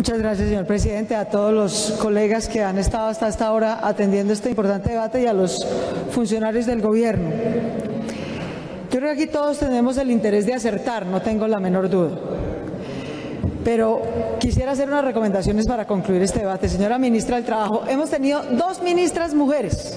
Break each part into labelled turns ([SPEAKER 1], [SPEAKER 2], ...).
[SPEAKER 1] Muchas gracias, señor presidente, a todos los colegas que han estado hasta esta hora atendiendo este importante debate y a los funcionarios del gobierno. Yo creo que aquí todos tenemos el interés de acertar, no tengo la menor duda. Pero quisiera hacer unas recomendaciones para concluir este debate. Señora ministra del Trabajo, hemos tenido 2 ministras mujeres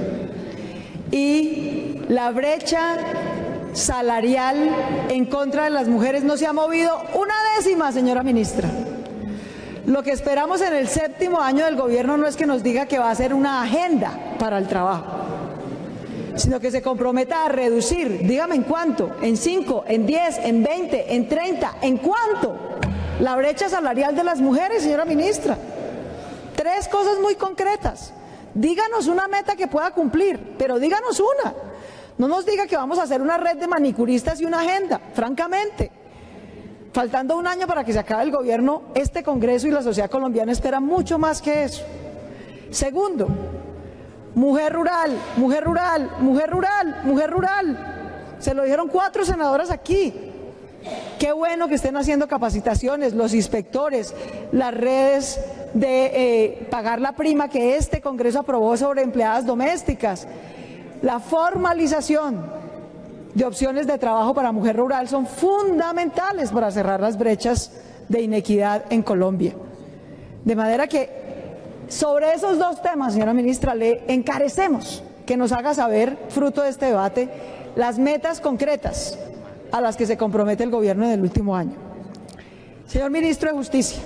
[SPEAKER 1] y la brecha salarial en contra de las mujeres no se ha movido una décima, señora ministra. Lo que esperamos en el 7º año del gobierno no es que nos diga que va a ser una agenda para el trabajo, sino que se comprometa a reducir, dígame en cuánto, en 5, en 10, en 20, en 30, ¿en cuánto? La brecha salarial de las mujeres, señora ministra. 3 cosas muy concretas. Díganos una meta que pueda cumplir, pero díganos una. No nos diga que vamos a hacer una red de manicuristas y una agenda, francamente. Faltando un año para que se acabe el gobierno, este Congreso y la sociedad colombiana esperan mucho más que eso. Segundo, mujer rural, mujer rural, mujer rural, mujer rural. Se lo dijeron 4 senadoras aquí. Qué bueno que estén haciendo capacitaciones, los inspectores, las redes de pagar la prima que este Congreso aprobó sobre empleadas domésticas. La formalización de opciones de trabajo para mujer rural son fundamentales para cerrar las brechas de inequidad en Colombia. De manera que sobre esos 2 temas, señora ministra, le encarecemos que nos haga saber, fruto de este debate, las metas concretas a las que se compromete el gobierno en el último año. Señor ministro de Justicia,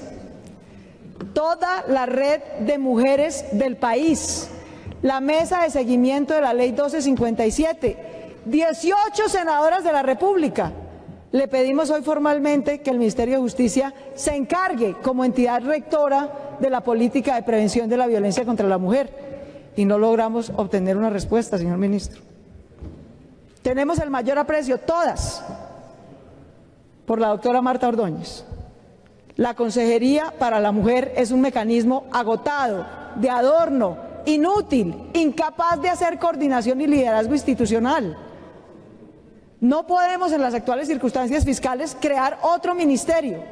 [SPEAKER 1] toda la red de mujeres del país, la mesa de seguimiento de la ley 1257, 18 senadoras de la República, le pedimos hoy formalmente que el Ministerio de Justicia se encargue como entidad rectora de la política de prevención de la violencia contra la mujer y no logramos obtener una respuesta, señor ministro. Tenemos el mayor aprecio, todas, por la doctora Marta Ordóñez. La Consejería para la Mujer es un mecanismo agotado, de adorno, inútil, incapaz de hacer coordinación y liderazgo institucional. No podemos en las actuales circunstancias fiscales crear otro ministerio.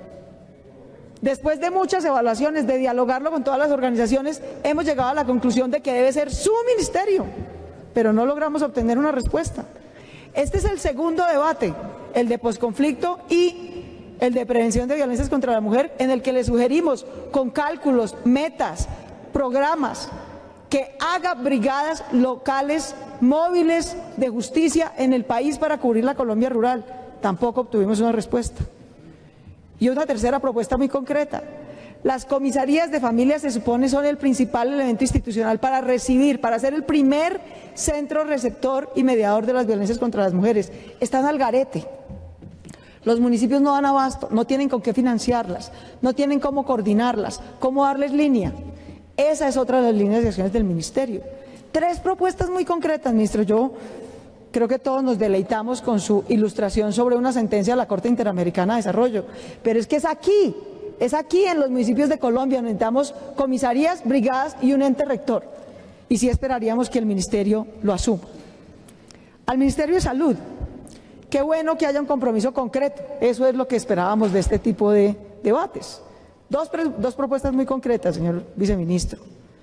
[SPEAKER 1] Después de muchas evaluaciones, de dialogarlo con todas las organizaciones, hemos llegado a la conclusión de que debe ser su ministerio, pero no logramos obtener una respuesta. Este es el segundo debate, el de posconflicto y el de prevención de violencias contra la mujer, en el que le sugerimos con cálculos, metas, programas, que haga brigadas locales móviles de justicia en el país para cubrir la Colombia rural. Tampoco obtuvimos una respuesta. Y una tercera propuesta muy concreta. Las comisarías de familia se supone son el principal elemento institucional para recibir, para ser el primer centro receptor y mediador de las violencias contra las mujeres. Están al garete. Los municipios no dan abasto, no tienen con qué financiarlas, no tienen cómo coordinarlas, cómo darles línea. Esa es otra de las líneas de acciones del ministerio. 3 propuestas muy concretas, ministro. Yo creo que todos nos deleitamos con su ilustración sobre una sentencia de la Corte Interamericana de Desarrollo, pero es que es aquí en los municipios de Colombia, necesitamos comisarías, brigadas y un ente rector. Y sí esperaríamos que el ministerio lo asuma. Al Ministerio de Salud, qué bueno que haya un compromiso concreto, eso es lo que esperábamos de este tipo de debates. 2 propuestas muy concretas, señor viceministro.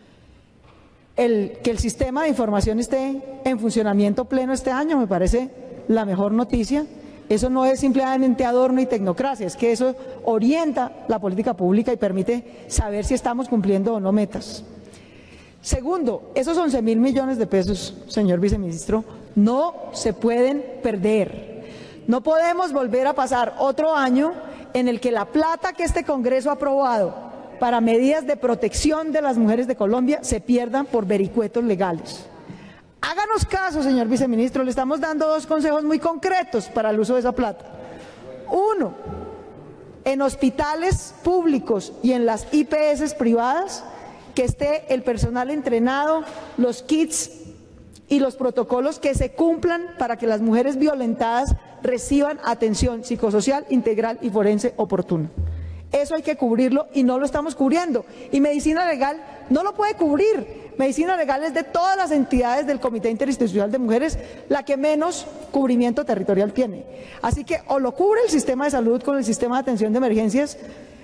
[SPEAKER 1] Que el sistema de información esté en funcionamiento pleno este año me parece la mejor noticia. Eso no es simplemente adorno y tecnocracia, es que eso orienta la política pública y permite saber si estamos cumpliendo o no metas. Segundo, esos 11.000 millones de pesos, señor viceministro, no se pueden perder. No podemos volver a pasar otro año en el que la plata que este Congreso ha aprobado para medidas de protección de las mujeres de Colombia se pierdan por vericuetos legales. Háganos caso, señor viceministro, le estamos dando 2 consejos muy concretos para el uso de esa plata. 1, en hospitales públicos y en las IPS privadas, que esté el personal entrenado, los kits y los protocolos que se cumplan para que las mujeres violentadas reciban atención psicosocial, integral y forense oportuna. Eso hay que cubrirlo y no lo estamos cubriendo. Y medicina legal no lo puede cubrir. Medicina legal es de todas las entidades del Comité Interinstitucional de Mujeres la que menos cubrimiento territorial tiene. Así que o lo cubre el sistema de salud con el sistema de atención de emergencias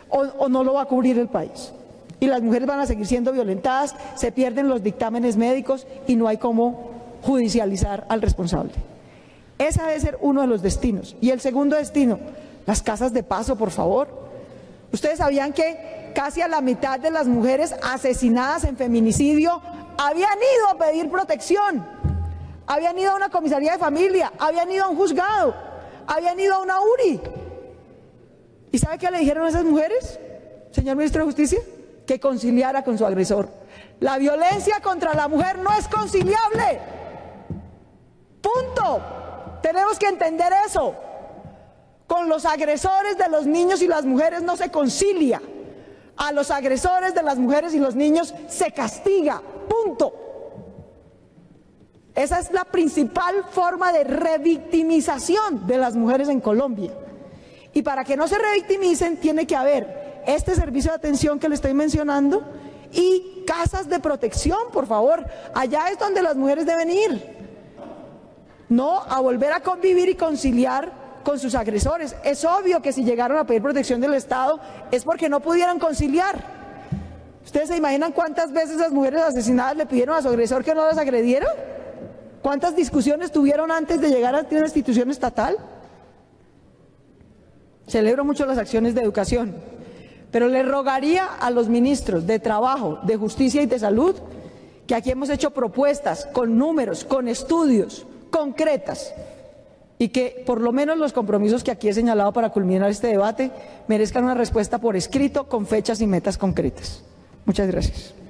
[SPEAKER 1] o no lo va a cubrir el país. Y las mujeres van a seguir siendo violentadas, se pierden los dictámenes médicos y no hay cómo judicializar al responsable. Ese debe ser uno de los destinos. Y el segundo destino, las casas de paso, por favor. Ustedes sabían que casi a la mitad de las mujeres asesinadas en feminicidio habían ido a pedir protección, habían ido a una comisaría de familia, habían ido a un juzgado, habían ido a una URI. ¿Y sabe qué le dijeron a esas mujeres, señor ministro de Justicia? Que conciliara con su agresor. La violencia contra la mujer no es conciliable. Punto. Tenemos que entender eso. Con los agresores de los niños y las mujeres no se concilia. A los agresores de las mujeres y los niños se castiga. Punto. Esa es la principal forma de revictimización de las mujeres en Colombia. Y para que no se revictimicen tiene que haber este servicio de atención que le estoy mencionando y casas de protección, por favor. Allá es donde las mujeres deben ir. No a volver a convivir y conciliar con sus agresores. Es obvio que si llegaron a pedir protección del Estado es porque no pudieron conciliar. ¿Ustedes se imaginan cuántas veces las mujeres asesinadas le pidieron a su agresor que no las agrediera? ¿Cuántas discusiones tuvieron antes de llegar a una institución estatal? Celebro mucho las acciones de educación, pero le rogaría a los ministros de Trabajo, de Justicia y de Salud que aquí hemos hecho propuestas con números, con estudios concretas y que por lo menos los compromisos que aquí he señalado para culminar este debate merezcan una respuesta por escrito con fechas y metas concretas. Muchas gracias.